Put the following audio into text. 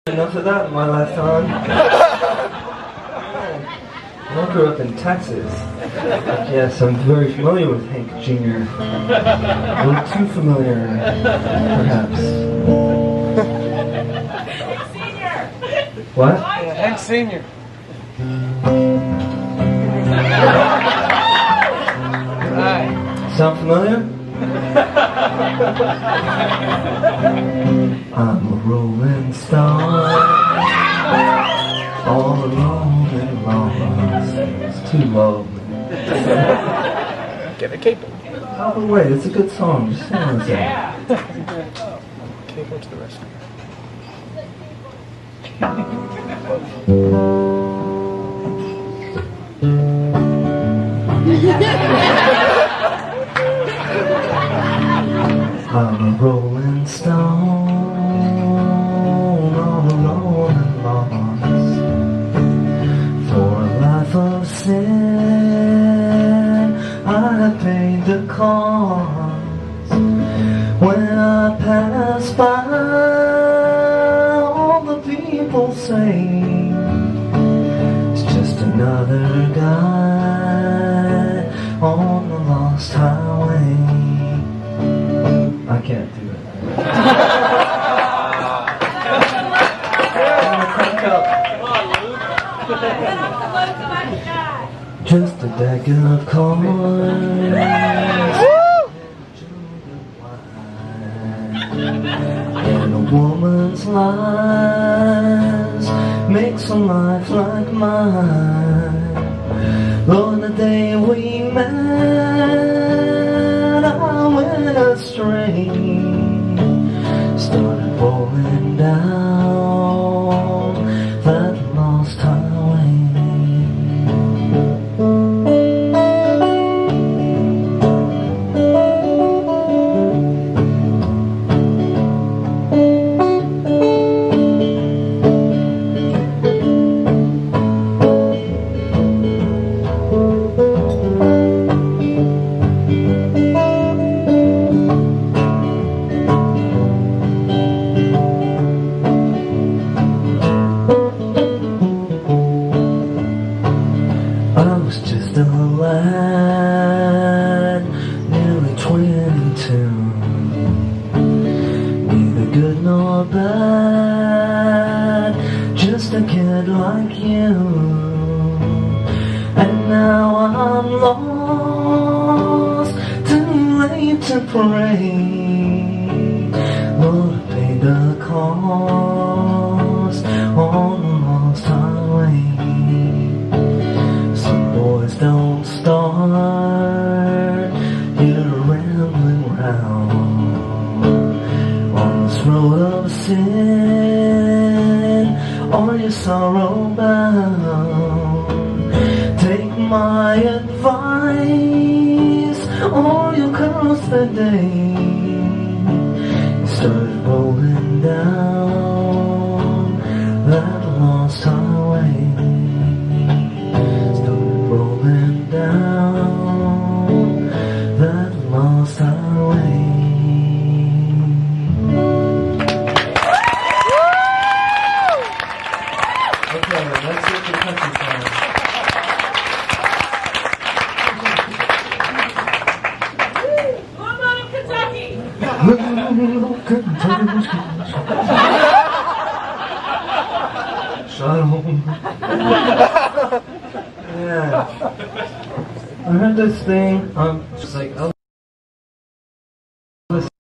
Enough of that in my lifetime. I grew up in Texas. Yes, I'm very familiar with Hank Jr. A little too familiar, perhaps. What? Yeah, Hank Sr. Right. Sound familiar? I'm a rolling stone, all alone and lost. It's too lovely. Get a capo. Oh wait, it's a good song. Just sing on it. Capo to the rescue. I'm a rolling stone, all alone and lost. For a life of sin, I paid the cost. When I pass by, all the people say it's just another guy on the lost highway. I can't do it. Just a deck of cards and a woman's lies makes a life like mine. On the day we met, I went astray, started rolling down that lost highway. I was just a lad, nearly 22, neither good nor bad, just a kid like you. And now I'm lost, too late to pray. Lord, I paid the cost on the lost highway. Don't start, you're rambling round on this road of sin, or your sorrow bound. Take my advice, or you'll curse the day you started rolling down that lost highway. Down that lost highway. Okay, that's it for country song. What about Kentucky? Shalom. Yeah. I heard this thing, it's like, oh.